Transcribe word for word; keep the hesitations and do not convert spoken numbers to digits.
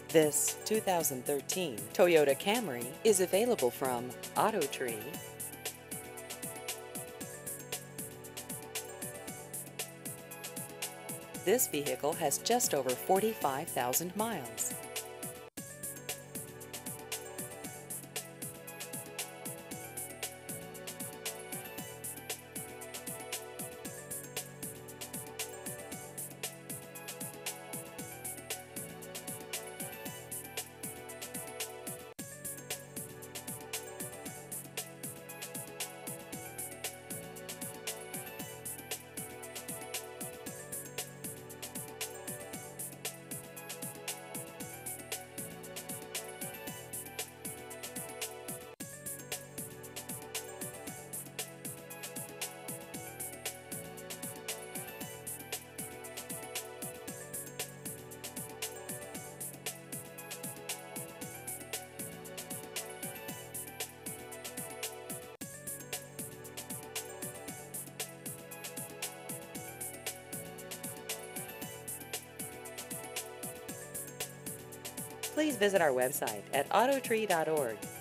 This two thousand thirteen Toyota Camry is available from AutoTree. This vehicle has just over forty-five thousand miles. Please visit our website at autotree dot org.